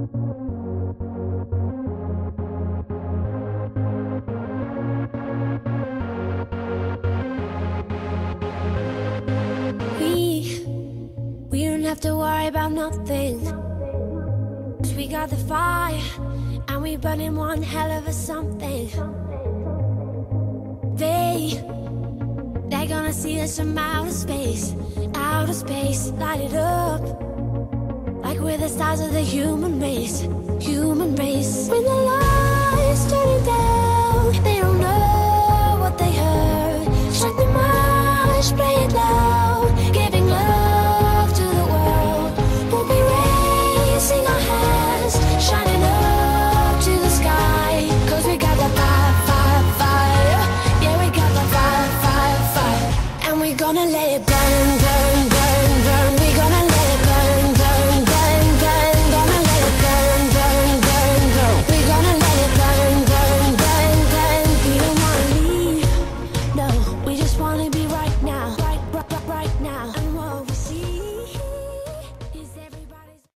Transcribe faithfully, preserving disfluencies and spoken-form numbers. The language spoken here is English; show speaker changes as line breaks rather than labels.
We, we don't have to worry about nothing, 'cause we got the fire, and we burning one hell of a something. They, they're gonna see us from outer space, outer space, light it up, like we're the stars of the human race, human race. When the lights turning down, they don't know